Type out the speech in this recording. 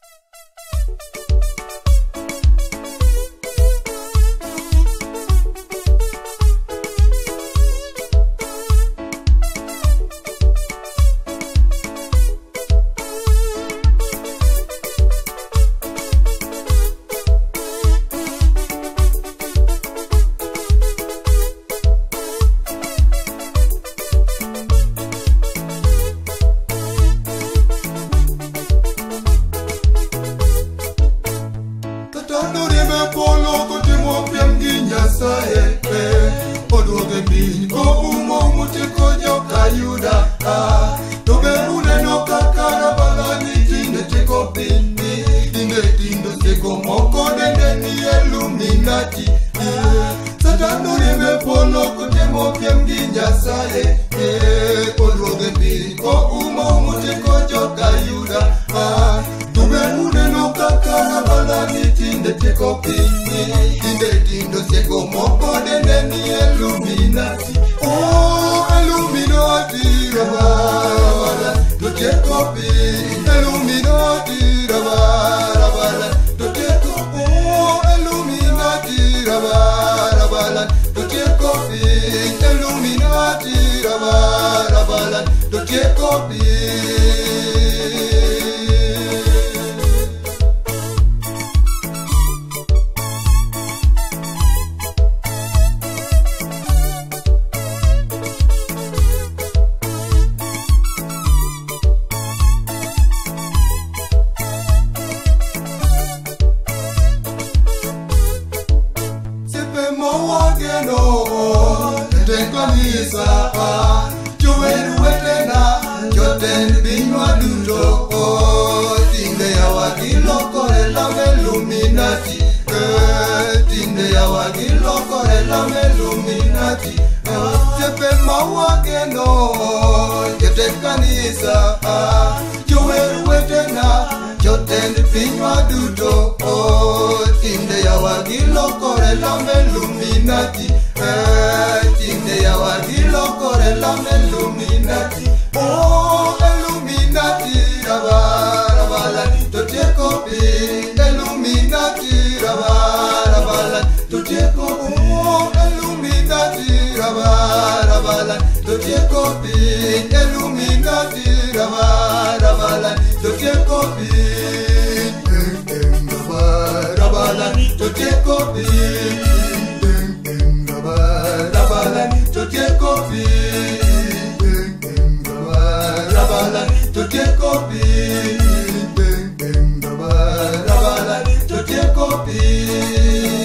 Polo kutimo piem ginya sae Oduoge piny ko umo mute ko joka yuda Tobe uneno kakara balani tinde teko piny Tinde tindo seko moko dende ni Illuminati Satan uriembe polo kutimo piem ginya sae Oduoge piny ko umo mute ko joka yuda Tobe uneno kakara balani tinde teko piny Tinde tindo seko moko dende ni Illuminati Oh, Illuminati rabala To teko piny Illuminati rabala To teko Oh, Illuminati rabala To teko piny Illuminati rabala To teko piny Kanisa Joweru wetena Jotend pinywa duto Tinde ya wagiloko ela Illuminati Tinde ya wagiloko ela Illuminati Sepe mawageno Jotend kanisa Joweru wetena Jotend pinywa duto Tinde ya wagiloko ela Illuminati Tinde ya wagiloko ela Illuminati Oh, Illuminati rabala To teko piny Illuminati rabala To teko Oh, Illuminati rabala To teko piny Illuminati rabala To teko piny rabala To teko piny To teko piny rabala To teko piny rabala To teko piny